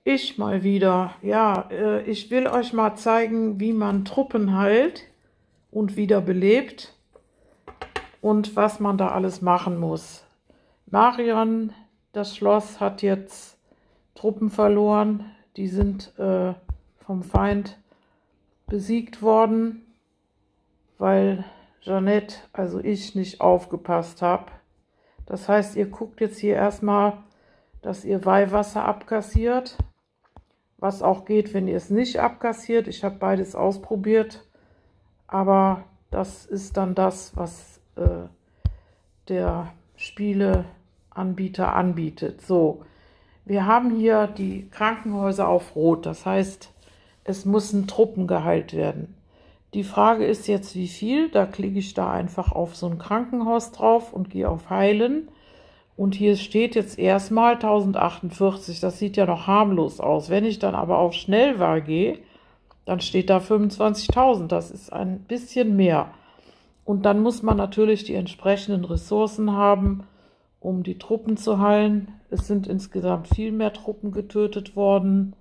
Ich mal wieder. Ja, ich will euch mal zeigen, wie man Truppen heilt und wiederbelebt und was man da alles machen muss. Marion, das Schloss, hat jetzt Truppen verloren. Die sind vom Feind besiegt worden, weil Jeanette, also ich, nicht aufgepasst habe. Das heißt, ihr guckt jetzt hier erstmal, dass ihr Weihwasser abkassiert. Was auch geht, wenn ihr es nicht abkassiert. Ich habe beides ausprobiert, aber das ist dann das, was der Spieleanbieter anbietet. So, wir haben hier die Krankenhäuser auf Rot, das heißt, es müssen Truppen geheilt werden. Die Frage ist jetzt, wie viel? Da klicke ich da einfach auf so ein Krankenhaus drauf und gehe auf Heilen. Und hier steht jetzt erstmal 1048, das sieht ja noch harmlos aus. Wenn ich dann aber auf Schnellwahl gehe, dann steht da 25.000, das ist ein bisschen mehr. Und dann muss man natürlich die entsprechenden Ressourcen haben, um die Truppen zu heilen. Es sind insgesamt viel mehr Truppen getötet worden.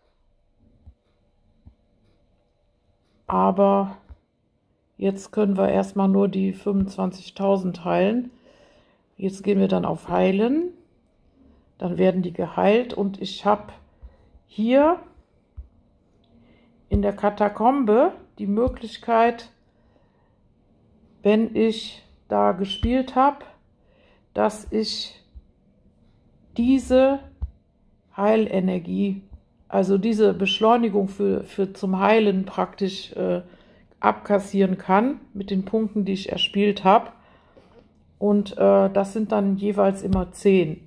Aber jetzt können wir erstmal nur die 25.000 heilen. Jetzt gehen wir dann auf Heilen, dann werden die geheilt und ich habe hier in der Katakombe die Möglichkeit, wenn ich da gespielt habe, dass ich diese Heilenergie, also diese Beschleunigung für zum Heilen praktisch abkassieren kann mit den Punkten, die ich erspielt habe. Und das sind dann jeweils immer 10.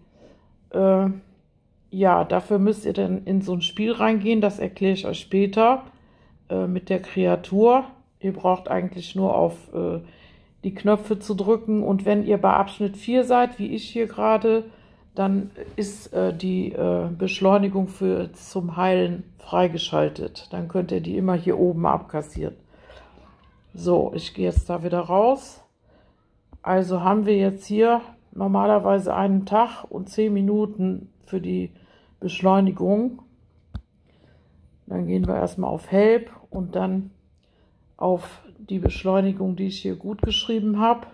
Ja, dafür müsst ihr dann in so ein Spiel reingehen, das erkläre ich euch später mit der Kreatur. Ihr braucht eigentlich nur auf die Knöpfe zu drücken und wenn ihr bei Abschnitt 4 seid, wie ich hier gerade, dann ist die Beschleunigung zum Heilen freigeschaltet. Dann könnt ihr die immer hier oben abkassieren. So, ich gehe jetzt da wieder raus. Also haben wir jetzt hier normalerweise einen Tag und 10 Minuten für die Beschleunigung. Dann gehen wir erstmal auf Help und dann auf die Beschleunigung, die ich hier gut geschrieben habe,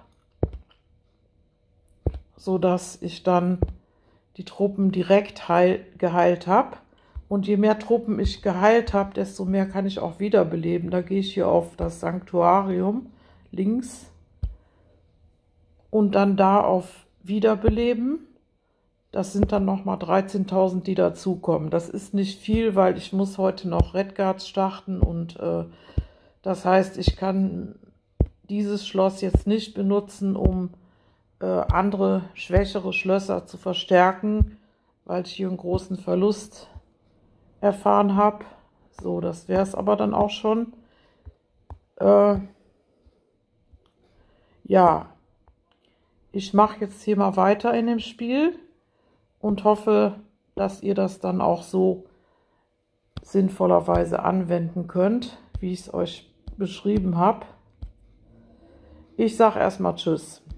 sodass ich dann die Truppen direkt geheilt habe. Und je mehr Truppen ich geheilt habe, desto mehr kann ich auch wiederbeleben. Da gehe ich hier auf das Sanktuarium links. Und dann da auf Wiederbeleben, das sind dann nochmal 13.000, die dazukommen. Das ist nicht viel, weil ich muss heute noch Redguards starten und das heißt, ich kann dieses Schloss jetzt nicht benutzen, um andere, schwächere Schlösser zu verstärken, weil ich hier einen großen Verlust erfahren habe. So, das wäre es aber dann auch schon. Ja. Ich mache jetzt hier mal weiter in dem Spiel und hoffe, dass ihr das dann auch so sinnvollerweise anwenden könnt, wie ich es euch beschrieben habe. Ich sage erstmal Tschüss.